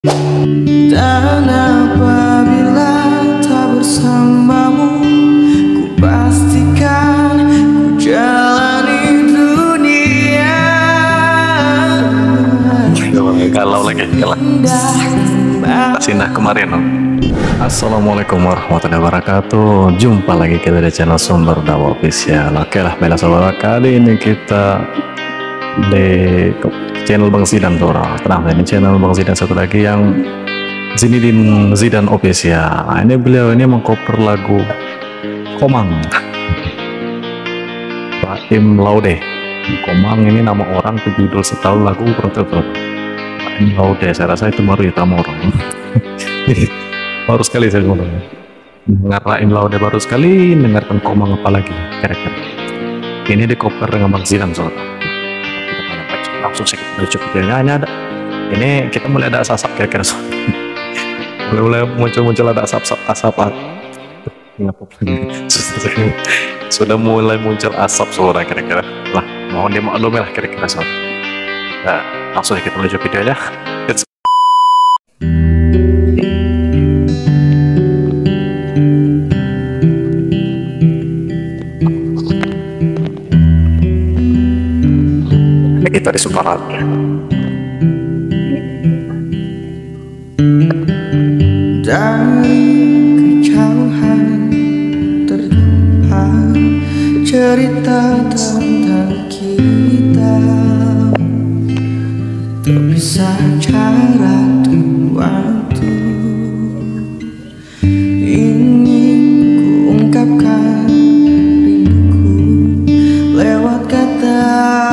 Dan apabila tak bersamamu, ku pastikan ku jalani dunia. Kalau lagi sindah kemarin. Assalamualaikum warahmatullahi wabarakatuh. Jumpa lagi kita di channel Sumber Dakwah Official. Oke lah, bela saudara, kali ini kita di channel Bang Zidan saudara. Tenang, ini channel Bang Zidan satu lagi yang Zinedine Zidane Official. Nah, ini beliau ini mengcover lagu Komang Raim Laude. Komang ini nama orang, judul setahun lagu Protokol Raim Laude. Saya rasa itu baru ya nama orang. Baru sekali saya dengar Raim Laude, baru sekali dengarkan Komang apalagi kira-kira. Ini di cover dengan Bang Zidan saudara. Kita banyak baca, langsung saya cukup ini ada. Ini kita mulai ada asap kira-kira mulai muncul ada asap. Sudah mulai muncul asap suara kira-kira lah, mohon dimaklumi lah kira-kira suara. Nah, langsung kita menuju videonya. Kita di Suparat. Dari kejauhan terdengar cerita tentang kita, terpisah jarak dan waktu. Ingin ku ungkapkan rinduku lewat kata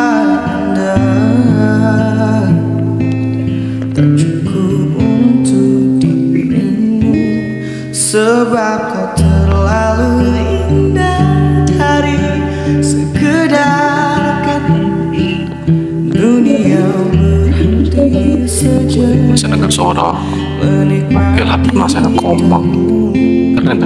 indah, tak cukup untuk dirimu, sebab kau terlalu indah. Dari sekedar kata dunia berhenti sejenak. Saya dengar suara gelap masa Komang keren.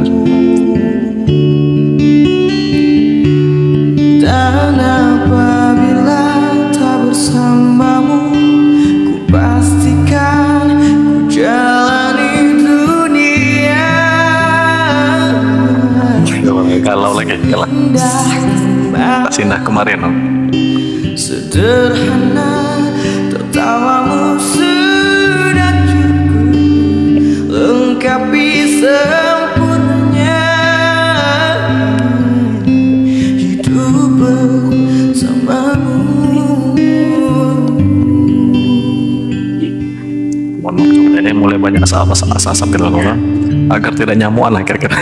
Dan apabila tak bersamamu, ku pastikan ku jalani dunia. Kalau lagi sindah kemarin. Sederhana, tertawamu sudah cukup lengkapi sempurnanya hidup bersamamu. Ini mulai banyak asap gitu loh, agar tidak nyamuan lah kira-kira.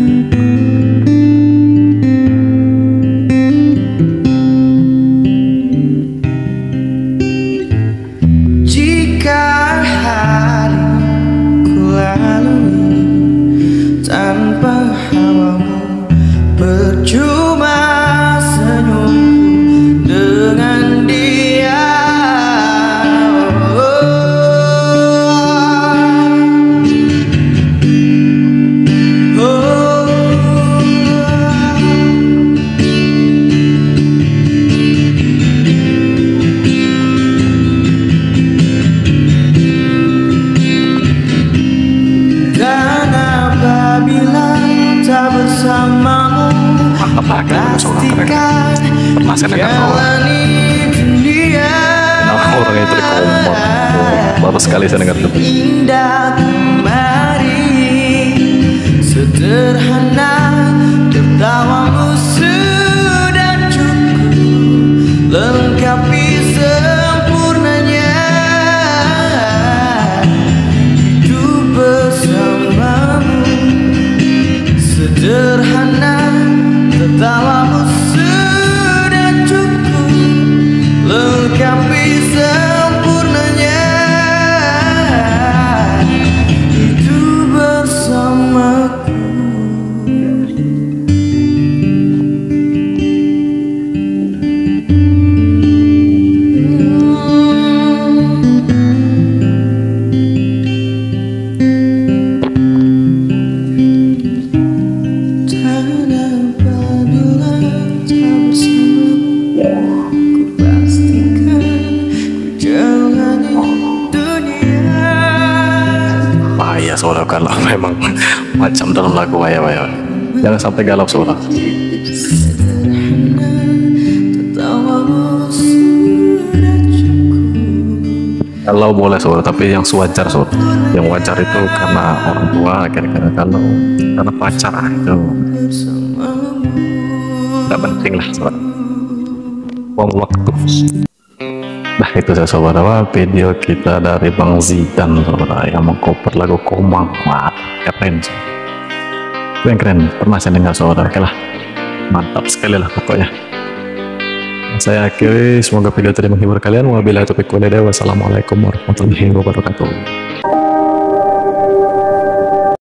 Jika hari ku lalui tanpa hawamu, percuma senyumku dengan dia. Dan apabila tak bersamamu, pastikan Pernah saya dengar jalani dunia. orang itu di Komang. Baru sekali saya dengar itu. Indah kemarin, sederhana, tertawamu sudah cukup lengkapi sempurnanya hidup bersamamu. Sederhana, tertawamu sudah cukup lengkapi sempurnanya hidup bersamaku. ya saudara, kalau memang macam dalam lagu waya-waya. Jangan sampai galau saudara. Tertawamu sudah cukup. Kalau boleh saudara, tapi yang sewajar saudara. Yang wajar itu karena orang tua, kira-kira kalau karena pacar itu tidak penting lah saudara. Buang waktu. Nah itu saya saudara, video kita dari Bang Zidan saudara yang mengcover lagu Komang. Wah keren saudara. Itu yang keren, pernah saya dengar saudara. Oke lah, mantap sekali lah pokoknya. Saya akhiri, semoga video tadi menghibur kalian. Wabillahi taufiq walhidayah. Wassalamualaikum warahmatullahi wabarakatuh.